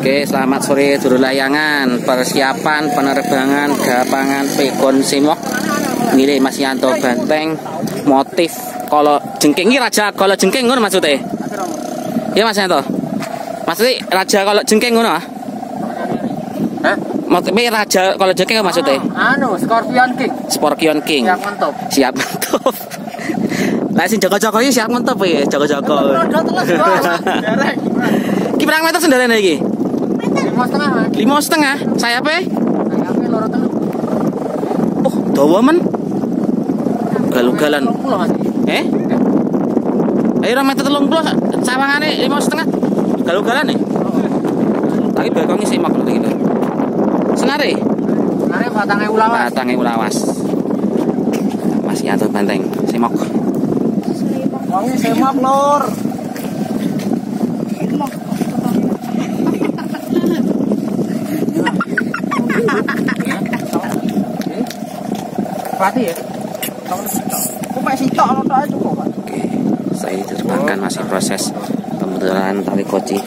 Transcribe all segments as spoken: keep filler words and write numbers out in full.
Oke, selamat sore Juru Layangan. Persiapan penerbangan gapangan Pegon Simok. Ini Mas Yanto Banteng. Motif kalau jengking ini raja kalau jengking ngono maksudnya? Iya Mas Yanto. Maksudnya raja kalau jengking ngono ah? Hah? Maksudnya raja kalau jengking maksudnya? Anu, Scorpion King. Scorpion King. Siap mantap. Siap mantap. Lah sing jaga-jaga iki siap mantap ya, jaga-jaga. Ki berapa meter sendarane iki? Lima setengah. Lima setengah. Saya apa? Saya apa loro telu. Oh, dawa men. Galugalan. Eh? Ayo ora meter telung puluh sawangane lima setengah. Galugalan nih. Tapi balkonnya simak lho iki. Senare. Senare batang ewu lawas. Batang ewu lawas. Mas Yanto Banteng, simak. Wonge semak lur. Berarti ya? Kok mek sitok ono tok cukup, Pak. Oke, saya diterbangkan masih proses pembetulan tali koci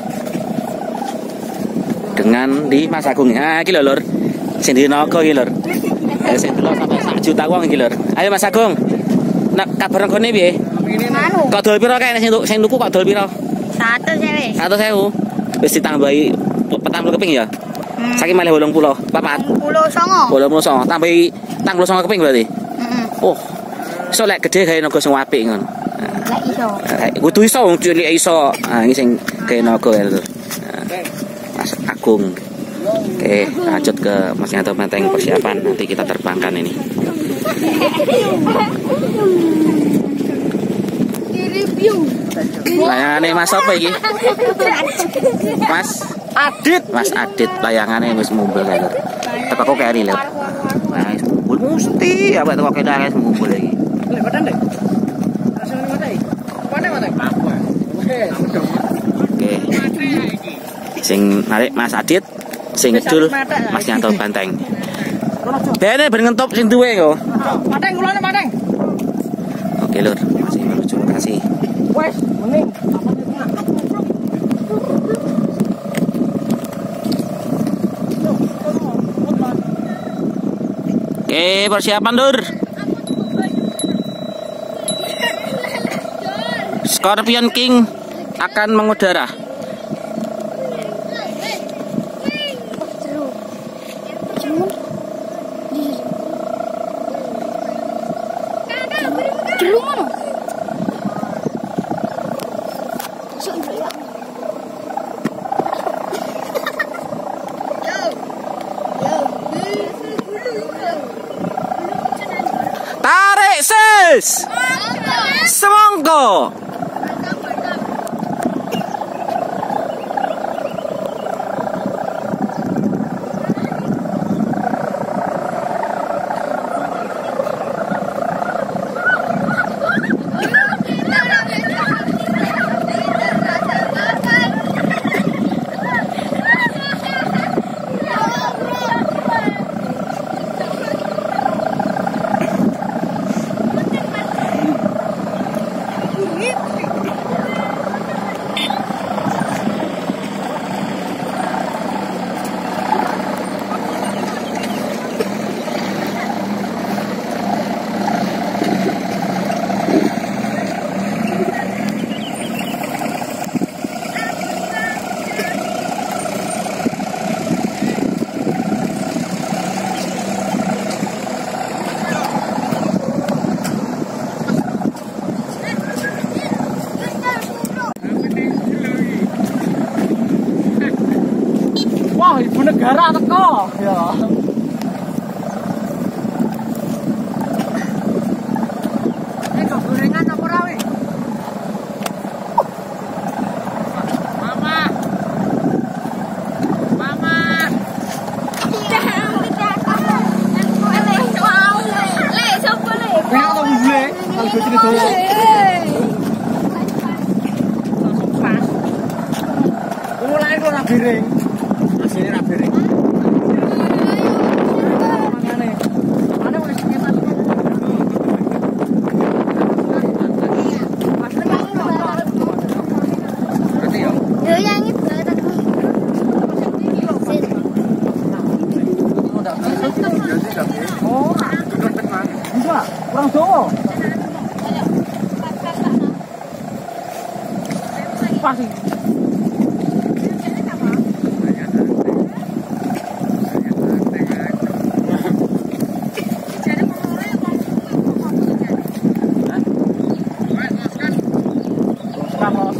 dengan di Mas Agung. Ah, iki lho, Lur. Sing di naga iki, Lur. Eh, sing delok sampai sak juta wong iki, Lur. Ayo Mas Agung. Nak kabar ngene piye? Anu. Kok dol piro kae sing sing tuku kok dol piro? Satu sih. satu sewu. Wis ditambahi petang puluh keping ya? Hmm. Saiki malih wolung puluh. Papat. Pulau Songo. wolung puluh songo. Tambahi tang puluh songo keping berarti. Heeh. Oh. Iso lek gede gawe naga sing apik ngono. Lek iso. Eh, kudu iso wong cilik iso. Ah, iki sing gawe naga ya, Lur. Mas Agung. Oke, lanjut ke Mas Yanto Banteng persiapan nanti kita terbangkan ini. Review. Layangane Mas apa iki? Mas Adit. Mas Adit layangane wis mumbul kae, Lur. Teko kok keri, Lur. Nah, wis mumbul mesti apa teko kene wis mumbul iki. Lek badan deh. Rasane mate. Mate mate. Apa? Oke. Oke. Sing narik Mas Adit, sing ngedul Mas Yanto Banteng. Bene ben ngentop sing duwe kok. Mateng kulane mateng. Oke, Lur. Masih menuju lokasi. Wes, mending. Oke, persiapan, Lur. Scorpion King akan mengudara. Tarik sis. Semongko. Wah, ibu negara teko. Ya. Eh, kok gorengan apa ora we? Mama. Mama. Kaya tau bule, kalau gue sini doang. Mulai kok ora biring. Asine ora biring. Mangane. Mane wis ngetan. Berarti yo. Yo yang itu tadi.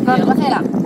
Selesai lah.